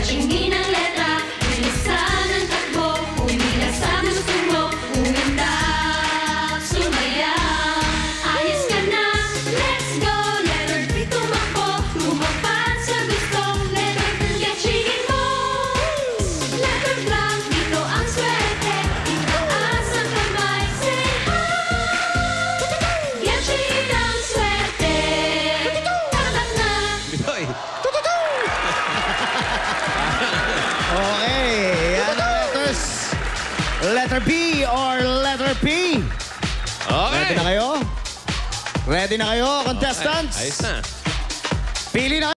Tingin ang letra, bilisan ang takbo. Umila sa gusto mo, umindak, sumaya. Ayos ka na, let's go. Letter B, tumakbo, tumapat sa gusto. Letter B, tingin mo. Letter blank, dito ang swerte. Itaas ang kamay, say hi. Tingin ang swerte. Tatak na. Bitoy. Okay, yan ang letters. Letter B or letter P? Okay. Ready na kayo? Ready na kayo, contestants? Ayos na. Pili na